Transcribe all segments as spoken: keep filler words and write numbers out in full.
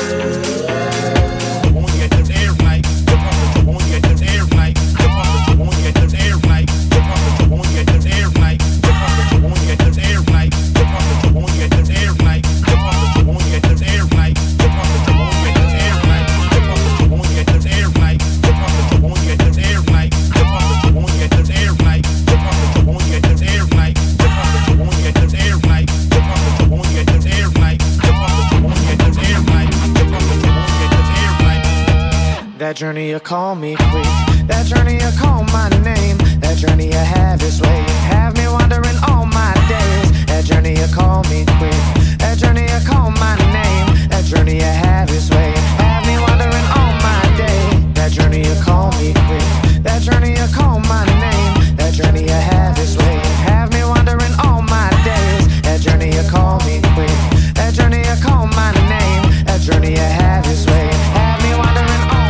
That journey you call me quick, that journey you call my name, that journey you have its way, have me wandering all my days. That journey you call me quick, that journey you call my name, that journey you have its way, have me wandering all my days. That journey you call me quick, that journey you call my name, that journey you have its way, have me wandering all my days. That journey you call me quick, that journey you call my name, that journey you have its way, have me wandering all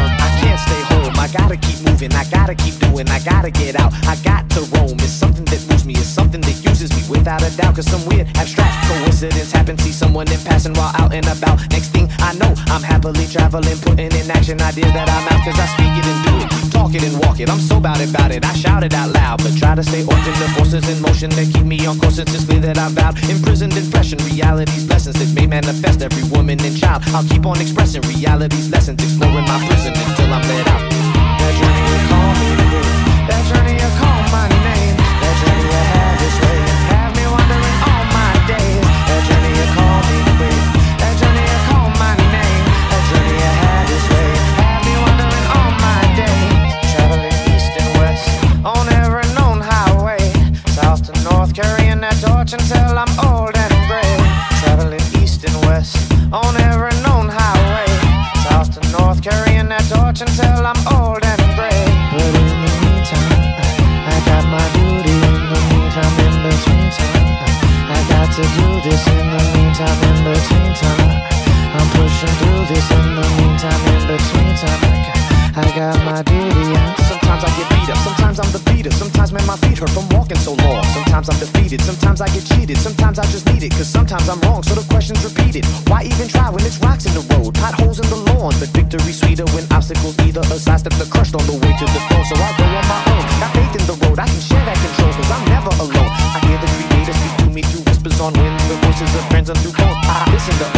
stay home, I gotta keep moving, I gotta keep doing, I gotta get out, I got to roam. It's something that moves me, it's something that uses me without a doubt. Cause some weird abstract coincidence happened, see someone in passing while out and about. Next thing I know, I'm happily traveling, putting in action ideas that I'm out. Cause I speak it and do it, talk it and walk it, I'm so bout it, bout it, I shout it out loud. But try to stay off in the forces in motion that keep me on course. It's just clear that I'm bound, imprisoned in flesh and reality's lessons that may manifest every woman and child. I'll keep on expressing reality's lessons, exploring my prison until I'm let out. That journey you call me quick, that journey you call my name, that journey you have its way, have me wandering all my days. That journey you call me quick, that journey you call my name, that journey you have its way, have me wandering all my days. Traveling east and west on every known highway, south to north, carrying that torch until I'm old and gray. Traveling east and west on every known highway, south to north, carrying that torch until I'm old and gray. But in the meantime, I got my duty. In the meantime, in between time, I got to do this. In the meantime, in between time, I'm pushing through this. In the meantime, in between time, I got, I got my duty. Sometimes I get beat up, sometimes I'm the beater. Sometimes, man, my feet hurt from walking so long. Sometimes I'm defeated, sometimes I get cheated. Sometimes I just need it, cause sometimes I'm wrong, so the question's repeated. Why even try when it's rocks in the road, potholes in the lawn? But victory's sweeter when obstacles either a sidestep the crushed on the way to the throne. So I go on my own, got faith in the road, I can share that control, cause I'm never alone. I hear the creator speak to me through whispers on wind, the voices of friends and through phones. I listen to